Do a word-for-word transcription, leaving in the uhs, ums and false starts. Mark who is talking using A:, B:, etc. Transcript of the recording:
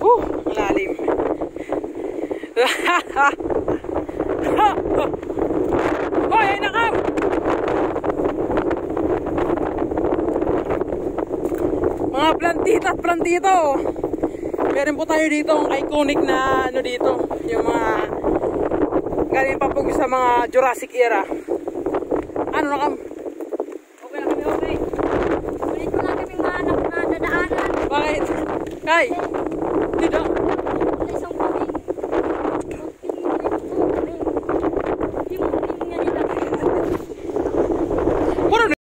A: Uh, lalim. Hoy, ay nakam! Mga plantita at plantito. Meron po tayo dito ang iconic na ano dito. Yung mga galing pa po sa mga Jurassic era. Ano nakam?
B: Okay na kami, okay. Ulit mo lang kaming mahanap na dadaanan.
A: Bakit? Kay? Dito.